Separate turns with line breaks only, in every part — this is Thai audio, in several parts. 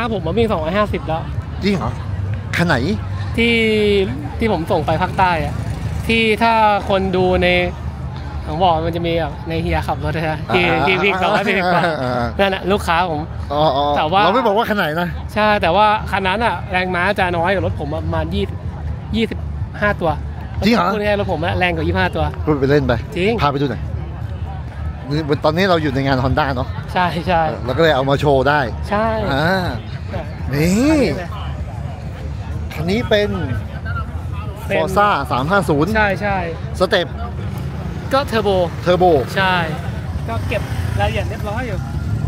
ผมมาวิ่ง250แล้ว
จริงเหรอคันไหน
ที่ผมส่งไปภาคใต้อะที่ถ้าคนดูในผมบอกมันจะมีแบบในเฮียขับรถนะที่วิ่ง240กว่านั่นแหละลูกค้าผม
แต่ว่าเราไม่บอกว่าคันไหนนะ
ใช่แต่ว่าคันนั้นอะแรงม้าจะน้อยกว่ารถผมประมาณ25 ตัว
จริงเหรอ
พูดง่ายๆรถผมแรงกว่า25 ตัว
พูดไปเล่นไป
จริง
พาไปดูหน่อยตอนนี้เราอยู่ในงาน Honda เนาะ
ใช่ใช่
เราก็เลยเอามาโชว์ได้
ใช่
นี่คันนี้เป็น Forza 350
ใช่ใช่
สเต็ป
ก็เทอร์โบใช่ก็เก็บรายละเอียดเรียบร้อยอยู่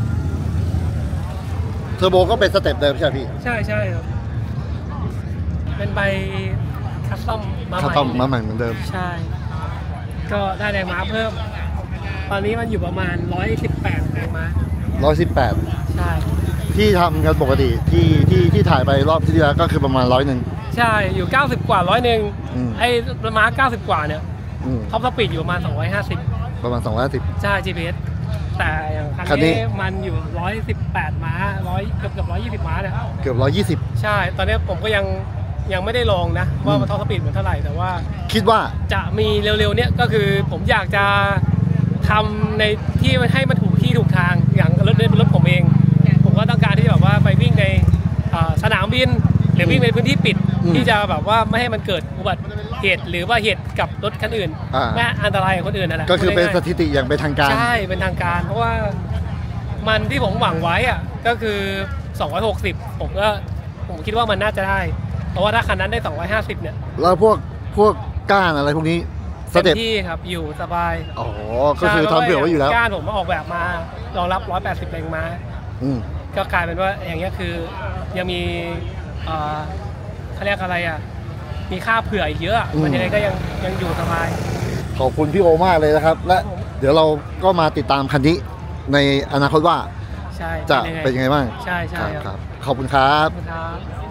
เทอร์โบก็เป็นสเต็ปเดิมใช่พี่
ใช่ใช่ครับเป็นใบคัสตอมมาใ
หม่เหมือนเดิม
ใช่ก็ได้แรงม้าเพิ่มตอนนี้มันอยู่ประมาณ118แรงม้า
118
ใช่
ที่ทำกันปกติที่ถ่ายไปรอบที่แล้วก็คือประมาณ100ใ
ช่อยู่90กว่า100ไอ้ม้า90กว่าเนี่ยท็อปสปีดอยู่ประมาณ250
ประมาณ250
ใช่ GPS แต่อย่างคันนี้มันอยู่118ม้าเกือบ120ม้าเนี่ย
เกือบ120
ใช่ตอนนี้ผมก็ยังไม่ได้ลองนะว่ามันท็อปสปีดเหมือนเท่าไหร่แต่ว่า
คิดว่า
จะมีเร็วๆเนี้ยก็คือผมอยากจะทำในที่ให้มันถูกที่ถูกทางอย่างรถผมเองผมก็ต้องการที่แบบว่าไปวิ่งในสนามบินหรือวิ่งในพื้นที่ปิดที่จะแบบว่าไม่ให้มันเกิดอุบัติเหตุหรือว่าเหตุกับรถคันอื่นไม่อันตรายกับคนอื่นนั่นแหละ
ก็คือเป็นสถิติอย่างเป็นทางการ
ใช่เป็นทางการเพราะว่ามันที่ผมหวังไว้อะก็คือ260ผมคิดว่ามันน่าจะได้เพราะว่าถ้าคันนั้นได้250เนี่ย
แล้วพวกก้านอะไรพวกนี้
เต็มที่ครับอยู่สบาย
อ๋อก็คือทำเผื่อไว้อยู่แล้ว
ก้านผมออกแบบมารองรับ180แรงม้าก็กลายเป็นว่าอย่างเงี้ยคือยังมีเขาเรียกอะไรอ่ะมีค่าเผื่ออีกเยอะมันยังไงก็ยังอยู่สบาย
ขอบคุณพี่โอมากเลยนะครับและเดี๋ยวเราก็มาติดตามคันนี้ในอนาคตว่าจะเป็นยังไงบ้าง
ใช่
ครับขอบคุณครับ